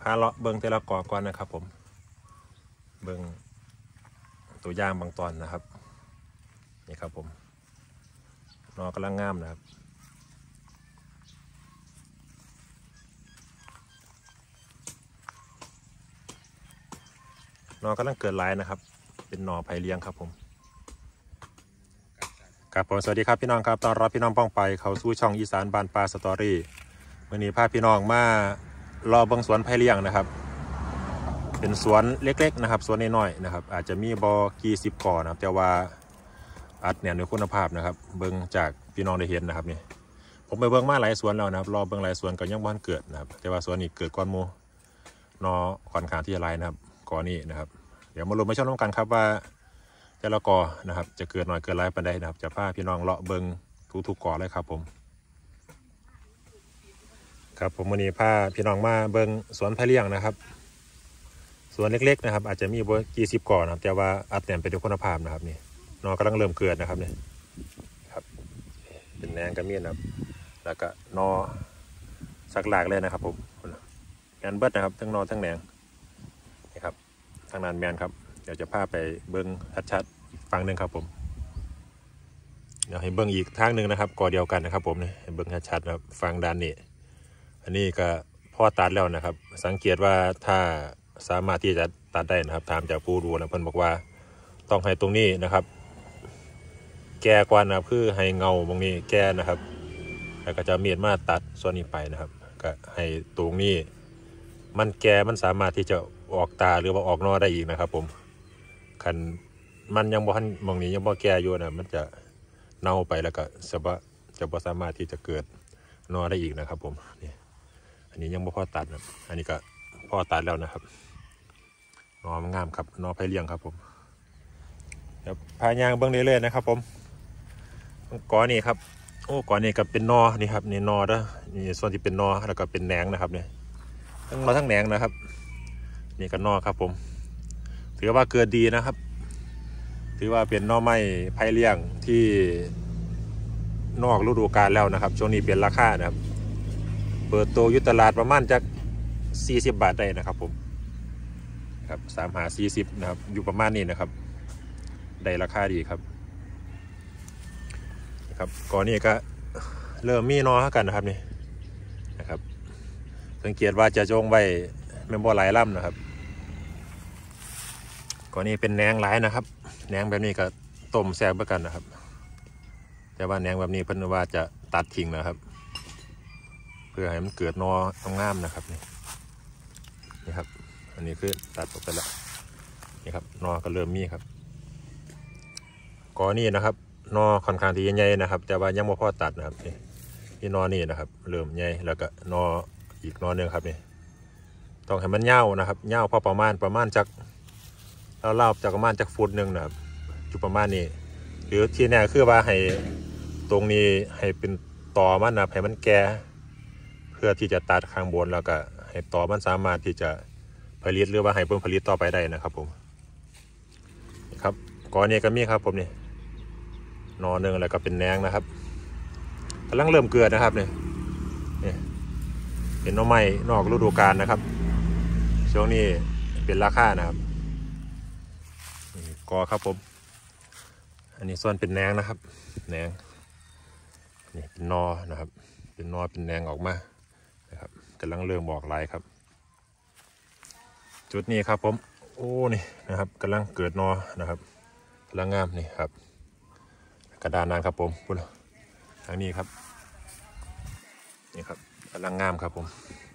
าเลาะเบิ้งแต่ละกอก่อนนะครับผมเบิ้งตัวย่างบางตอนนะครับนี่ครับผมนอกำลังงามนะครับนอกำลังเกิดลายนะครับเป็นหน่อไผ่เลี้ยงครับผมครับผมสวัสดีครับพี่น้องครับตอนรับพี่น้องป้องไปเขาสู่ช่องอีสานบ้านปลาสตอรี่วันนี้พาพี่น้องมารอเบิ้งสวนไผ่เลี้ยงนะครับเป็นสวนเล็กๆนะครับสวนน้อยๆนะครับอาจจะมีบ่อกี่สิบก่อนะครับแต่ว่าอัดแน่นในคุณภาพนะครับเบิ้งจากพี่น้องได้เห็นนะครับนี่ผมไปเบิ้งมาหลายสวนแล้วนะครับรอเบิ้งหลายสวนก็ยังบ้านเกิดนะครับแต่ว่าสวนนี้เกิดก้อนโมนอค่อนข้างที่จะลายนะครับก่อนนี้นะครับเดี๋ยวมาลุ้นมาชมกันครับว่าแต่ละกอนะครับจะเกิดหน่อยเกิดหลายปานใดนะครับจะพาพี่น้องเลาะเบิ้งทุกๆกอเลยครับผมครับผมวันนี้พาพี่น้องมาเบิ้งสวนไผ่เลี้ยงนะครับสวนเล็กๆนะครับอาจจะมีบ่กี่สิบก่อนะครับแต่ว่าอัดแน่นไปด้วยคุณภาพนะครับนี่นอกำลังเริ่มเกิดนะครับนี่ครับเป็นแหนงกระเมียนนะครับแล้วก็นอสักหลากเลยนะครับผมแมนเบิดนะครับทั้งนอทั้งแหนงนี่ครับทางนั้นแมนครับเดี๋ยวจะพาไปเบิ้งชัดๆอีกฝั่งหนึ่งครับผมเดี๋ยวให้เบิ้งอีกทางหนึ่งนะครับก่อเดียวกันนะครับผมนี่ให้เบิ้งชัดๆนะครับฝั่งด้านนี้อันนี้ก็พ่อตัดแล้วนะครับสังเกตว่าถ้าสามารถที่จะตัดได้นะครับตามจากผู้ดูนะเพิ่นบอกว่าต้องให้ตรงนี้นะครับแก่กว่านะครับคือให้เงาตรงนี้แก่นะครับแล้วก็จะมีดมาตัดส่วนนี้ไปนะครับก็ให้ตรงนี้มันแก่มันสามารถที่จะออกตาหรือว่าออกนอได้อีกนะครับผมคันมันยังบ่ทันมองนี้ยังบ่แก่อยู่นะมันจะเน่าไปแล้วก็จะบ่สามารถที่จะเกิดนอได้อีกนะครับผมนี่อันนี้ยังบ่พอตัดนะอันนี้ก็พอตัดแล้วนะครับนอมันงามครับนอไผ่เลี้ยงครับผมเดี๋ยวพายางเบิ้งเรื่อยๆนะครับผมก่อนนี้ครับโอ้ก่อนนี้ก็เป็นนอนี่ครับนี่นอนะนี่ส่วนที่เป็นนอแล้วก็เป็นแหนงนะครับเนี่ยทั้งนอทั้งแหนงนะครับนี่ก็นอครับผมถือว่าเกิดดีนะครับถือว่าเป็นนอไม้ไผ่เลี้ยงที่นอกฤดูกาลแล้วนะครับช่วงนี้เป็นราคานะครับเปิดตัวยุทธตลาดประมาณจาก40 บาทได้นะครับผมครับ30-40นะครับอยู่ประมาณนี้นะครับได้ราคาดีครับครับก่อนนี้ก็เริ่มมีนอกันนะครับนี่นะครับสังเกตว่าจะจงไว้แม่นบ่หลายลำนะครับก่อนนี้เป็นแหนงหลายนะครับแหนงแบบนี้ก็ต้มแซ่บเหมือนกันนะครับแต่ว่าแหนงแบบนี้เพิ่นว่าจะตัดทิ้งนะครับเพื่อให้มันเกิดนองามนะครับนี่ครับอันนี้คือตัดออกไปแล้วนี่ครับนอก็เริ่มมีครับกอนี่นะครับนอค่อนข้างที่ใหญ่นะครับแต่ว่ายังไม่พอตัดนะครับนี่นอนี่นะครับเริ่มใหญ่แล้วก็นออีกนอหนึ่งครับนี่ต้องให้มันเน่านะครับเน่าพอประมาณจากเล่าจากประมาณจากฟุตหนึ่งนะครับจุดประมาณนี้หรือที่แน่คือว่าให้ตรงนี้ให้เป็นตอมันนะให้มันแก่เพื่อที่จะตัดข้างบนแล้วก็ให้ตอมันสามารถที่จะผลิตหรือว่าให้เพิ่มผลิตต่อไปได้นะครับผมครับก่อนนี้ก็มีครับผมนี่นอหนึ่งแล้วก็เป็นแหนงนะครับกำลังเริ่มเกิดนะครับนี่เป็นหน่อไม้นอกฤดูกาลนะครับช่วงนี้เป็นราคานะครับกอครับผมอันนี้ส่วนเป็นแหนงนะครับแหนงนี่เป็นนอนะครับเป็นนอเป็นแหนงออกมานะครับกำลังเริ่มบอกลายครับจุดนี้ครับผมโอ้นี่นะครับกำลังเกิดนอนะครับกำลังงามนี่ครับกระดานนานครับผมพูดทางนี้ครับนี่ครับกำลังงามครับผม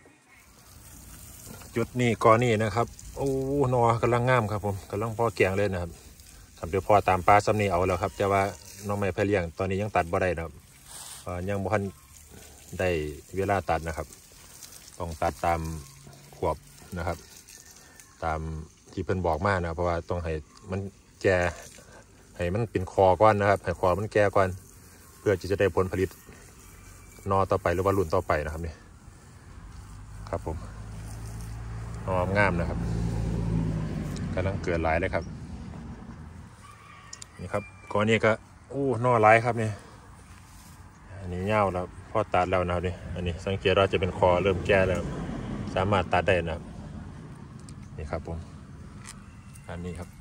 จุดนี้ก่อนนี้นะครับโอ้นอกำลังงามครับผมกำลังพอแกงเลยนะครับทำเดี๋ยวพอตามปลาซ้ำนี้เอาแล้วครับแต่ว่าน้องไม้ไผ่เลี้ยงตอนนี้ยังตัดบ่ได้นะครับยังบ่ทันได้เวลาตัดนะครับต้องตัดตามขวบนะครับตามที่เพิ่นบอกมานะเพราะว่าต้องให้มันแก่ให้มันเป็นคอก่อนนะครับให้คอมันแก่ก่อนเพื่อจะได้ผลผลิตนอต่อไปหรือว่ารุ่นต่อไปนะครับนี่ครับผมนองามนะครับกำลังเกิดหลายเลยครับนี่ครับก่อนนี้ก็โอ้นอหลายครับนี่อันนี้เงาแล้วพอตัดแล้วนะครับนี่อันนี้สังเกตว่าจะเป็นคอเริ่มแก่แล้วสามารถตัดได้นะครับนี่ครับผมอันนี้ครับ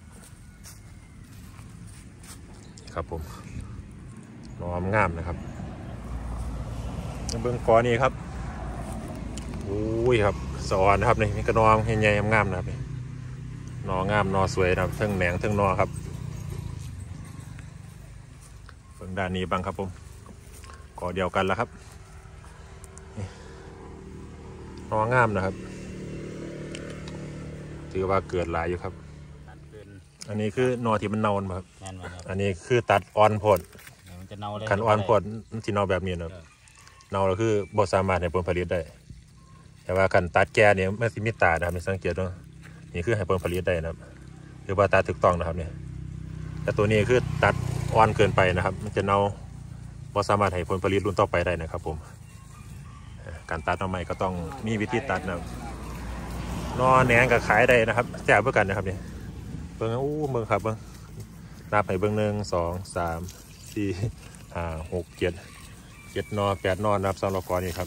ครับผมนอมงามนะครับเบื้องกอนี่ครับอุ้ยครับสอนนะครับนี่กระนองใหญ่ๆงามนะครับนี่นองามนอสวยนะครับทั้งแหนงทั้งนอครับเบื้องด้านนี้บ้างครับผมกอเดียวกันแล้วครับนองามนะครับถือว่าเกิดหลายอยู่ครับอันนี้คือนอที่มันเน่าครับอันนี้คือตัดอ่อนผลขันอ่อนผลที่เน่าแบบนี้นะครับเน่าเราคือบดสามารถให้ผลผลิตได้แต่ว่าขันตัดแก่เนี่ยไม่สิมิตานะครับมีสังเกตว่านี่คือให้ผลผลิตได้นะครับคือว่าตัดถูกต้องนะครับเนี่ยแต่ตัวนี้คือตัดอ่อนเกินไปนะครับมันจะเน่าบดสามารถให้ผลผลิตรุ่นต่อไปได้นะครับผมการตัดหน่อไม้ก็ต้องมีวิธีตัดนะครับนอแหนงกับขายได้นะครับแจกเพื่อกันนะครับเนี่ยเบิ้งเบิ้งครับเบิ้งนับไปเบิ้ง1 2 3 4 5 6 7นอ8นอนับ2 กอนี่ครับ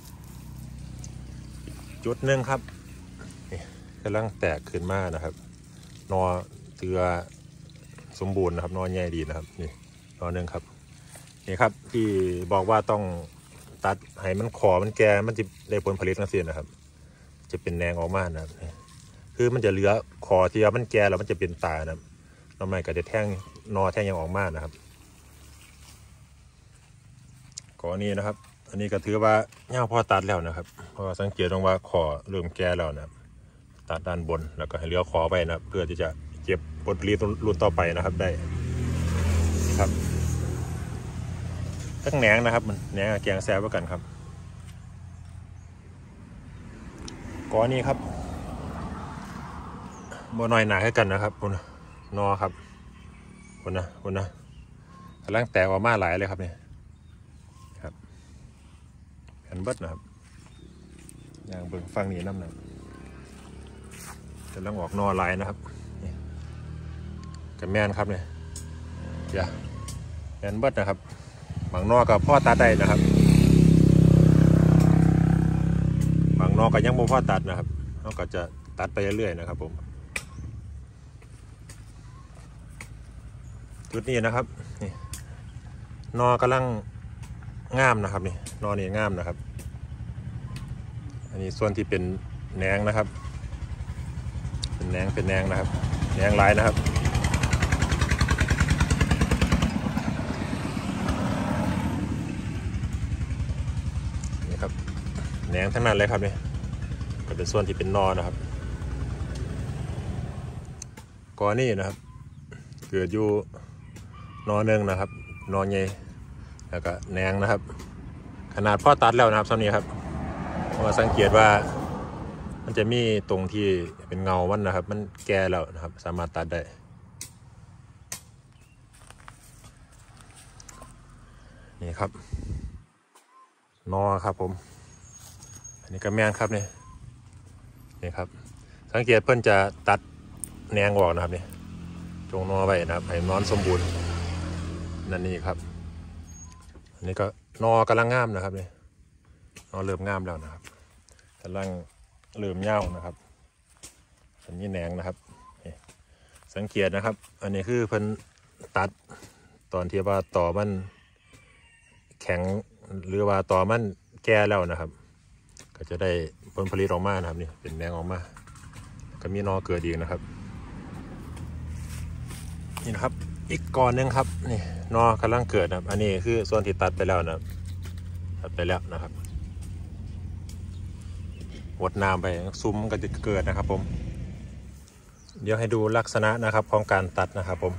จุดหนึ่งครับนี่กำลังแตกขึ้นมานะครับนอเตือสมบูรณ์นะครับนอใหญ่ดีนะครับนี่นอหนึ่งครับนี่ครับที่บอกว่าต้องตัดให้มันขอมันแก่มันจะได้ผลผลิตทั้งสิ้นนะครับจะเป็นแนงออกมานะครับคือมันจะเหลือขอที่มันแก่แล้วมันจะเป็นตานะครับนอใหม่ก็จะแท่งนอแท่งยังออกมานะครับก่อนนี้นะครับอันนี้ก็ถือว่าเงาพอตัดแล้วนะครับเพราะสังเกตตรงว่าขอเริ่มแก่แล้วนะครับตัดด้านบนแล้วก็ให้เลี้ยวขอไปนะครับเพื่อที่จะเก็บผลผลิตรุ่นต่อไปนะครับได้ครับตั้งแหนงนะครับมันแหนงแกงแซ่บกันครับก่อนนี้ครับบ่น้อยหนาให้กันนะครับคุณนอครับคุณนะกำลังแตกออกมาหลายเลยครับเนี่ยครับแผ่นเบิดนะครับอย่างเบิ่งฟังนี้น้ำหนักกำลังออกนอหลายนะครับนี่กับแมนครับเนี่ยอย่าแผ่นเบิดนะครับบางนอกับพ่อตัดได้นะครับบางนอกับยังบ่พ่อตัดนะครับเราก็จะตัดไปเรื่อยๆนะครับผมจุดนี้นะครับนี่นอกำลังงามนะครับนี่นอนี่งามนะครับอันนี้ส่วนที่เป็นแหนงนะครับเป็นแหนงนะครับแหนงลายนะครับนี่ครับแหนงทั้งนั้นเลยครับนี่ก็เป็นส่วนที่เป็นนอนะครับกอนี่นะครับเกิดอยู่นอหนึ่งนะครับนอใหญ่แล้วก็แหนงนะครับขนาดพ่อตัดแล้วนะครับตอนนี้ครับมาสังเกตว่ามันจะมีตรงที่เป็นเงามันนะครับมันแก่แล้วนะครับสามารถตัดได้นี่ครับนอครับผมอันนี้ก็แมงครับนี่ครับสังเกตเพิ่นจะตัดแหนงออกนะครับนี่จงนอไว้นะครับให้นอนสมบูรณ์นั่นนี่ครับอันนี้ก็นอกำลังงามนะครับนี่นอเริ่มงามแล้วนะครับกำลังเริ่มเน่านะครับอันนี้แหนงนะครับสังเกตนะครับอันนี้คือเพิ่นตัดตอนที่ว่าต่อมันแข็งหรือว่าต่อมันแก่แล้วนะครับก็จะได้ผลผลิตออกมานะครับนี่เป็นแหนงออกมาก็มีนอเกิดอีกนะครับนี่นะครับอีกก่อนนึงครับนี่นอกำลังเกิดนะครับอันนี้คือส่วนที่ตัดไปแล้วนะครับตัดไปแล้วนะครับวดน้ำไปซุ้มก็จะเกิดนะครับผมเดี๋ยวให้ดูลักษณะนะครับของการตัดนะครับผม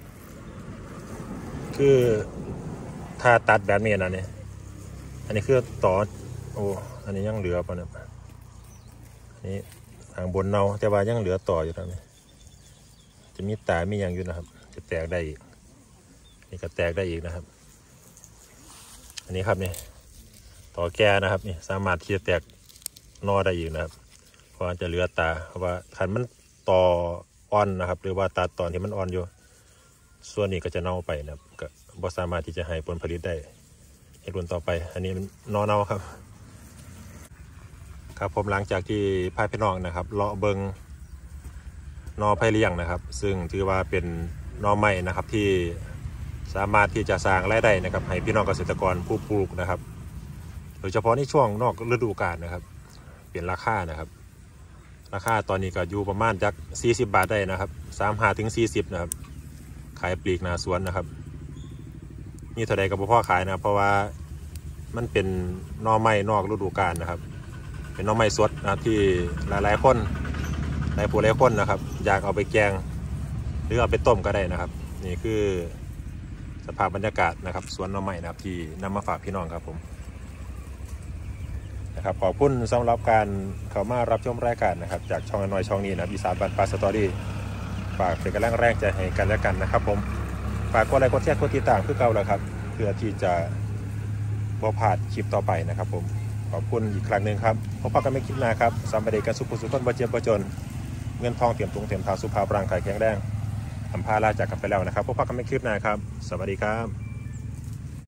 คือถ้าตัดแบบนี้นะเนี่ยอันนี้คือต่อโอ้อันนี้ยังเหลือป่ะเนี่ยนี่ทางบนเนาแต่ว่ายังเหลือต่ออยู่ตรงนี้จะมีตามีอย่างอยู่นะครับจะแตกได้อีกนี่ก็แตกได้อีกนะครับอันนี้ครับนี่ต่อแก่นะครับนี่สามารถที่จะแตกนอได้อีกนะครับเพราะจะเหลือตาเพราะว่าขันมันต่ออ่อนนะครับหรือว่าตาตอนที่มันอ่อนอยู่ส่วนนี้ก็จะเน่าไปนะครับก็บ่สามารถที่จะให้ผลผลิตได้ในรุ่นต่อไปอันนี้มันนอเน่าครับครับผมหลังจากที่พาพี่น้องนะครับเลาะเบิงนอไผ่เลี้ยงนะครับซึ่งถือว่าเป็นนอใหม่นะครับที่สามารถที่จะสร้างรายได้นะครับให้พี่น้องเกษตรกรผู้ปลูกนะครับโดยเฉพาะในช่วงนอกฤดูกาลนะครับเปลี่ยนราคานะครับราคาตอนนี้ก็อยู่ประมาณจาก40 บาทได้นะครับ35 ถึง 40นะครับขายปลีกหน้าสวนนะครับนี่เท่าใดก็บ่พอขายนะเพราะว่ามันเป็นนอใหม่นอกฤดูกาลนะครับเป็นนอใหม่สดนะครับที่หลายคนหลายผู้หลายคนนะครับอยากเอาไปแกงหรือเอาไปต้มก็ได้นะครับนี่คือสภาพบรรยากาศนะครับสวนนอใหม่นะครับที่นำมาฝากพี่น้องครับผมนะครับขอบคุณสำหรับการเข้ามารับชมรายการนะครับจากช่องน้อยช่องนี้นะอีสานบ้านป่าสตอรี่ฝากเป็นกำลังแรงใจให้กันและกันนะครับผมฝากกดไลค์กดแชร์กดติดตามเพื่อเก่าแล้วครับเพื่อที่จะบ่พลาดคลิปต่อไปนะครับผมขอบคุณอีกครั้งหนึ่งครับพบกันไม่คลิปหน้าครับสำหรับเด็กกันสุขสุขต้นบ่เจ็บบ่จนเงินทองเตรียมตุงเตรียมทางสุภาพร่างกายแข็งแรงทำพาลาจากกันไปแล้วนะครับพบกันไม่คลิปหน้าครับสวัสดีครับ